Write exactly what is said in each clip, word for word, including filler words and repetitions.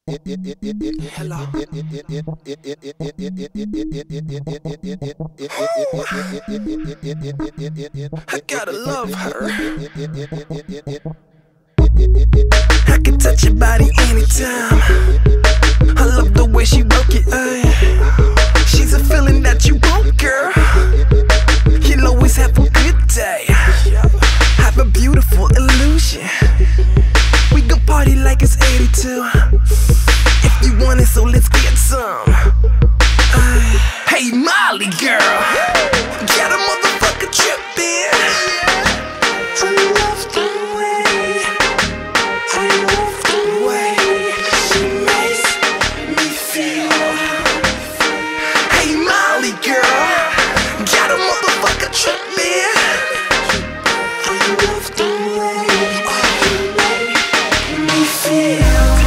Hello. I gotta love her. I can touch your body anytime. I love the way she work it, ay. She's a feeling that you want, girl. You'll always have a good day. Have a beautiful illusion. We gon' party like it's eighty-two. If you want it, so let's get some. uh, Hey Molly girl, got a motherfucker trippin'. I love the way, I love the way she makes me feel. Hey Molly girl, got a motherfucker trippin'. I love the way you make me feel.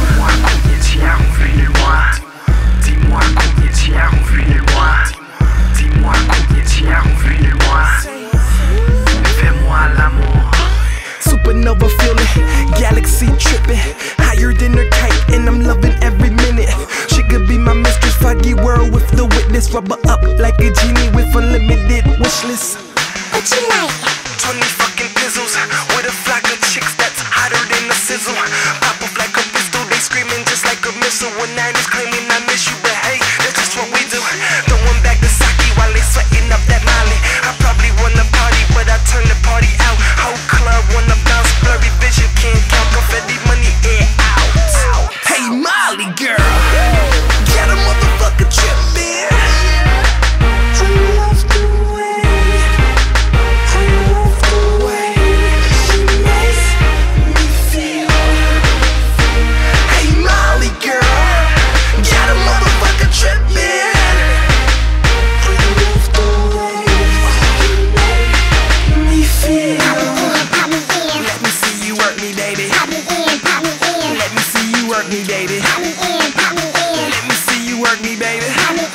Dis-moi combien t'y as revu les mois. Dis-moi combien t'y as revu les mois. Fais-moi l'amour. Supernova feeling, galaxy tripping, higher than her kite, and I'm loving every minute. She could be my mistress, foggy world with the witness. Rubber up like a genie with unlimited wish list. What you like? twenty fucking pizzles with a flock of chicks that's hotter than a sizzle. Pop off like a pistol, they screaming just like a missile. One night is claiming I miss you, but hey, that's just what we do. Throwing back the sake while they sweating up that molly. I probably wanna party, but I turn the party out. Whole club wanna bounce, blurry vision, can't count confetti, money air out. Hey Molly girl, got a motherfucker trippin'. I love the way, I love the way she makes me feel. Hey Molly girl, got a motherfucker trippin'. I love the way you make me feel. Let me see you work me, baby. Let me see you work me, baby. Let me see you work me, baby.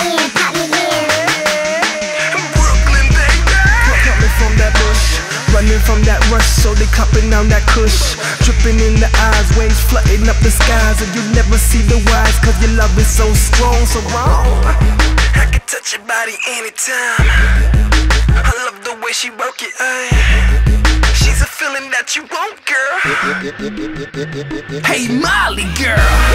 Brooklyn, baby. Coming from that bush, running from that rush, so they cupping down that kush. Dripping in the eyes, waves flooding up the skies, and you never see the wise, cause your love is so strong, so wrong. I can touch your body anytime. I love the way she work it, ay. She's a feeling that you want, girl. Hey Molly girl,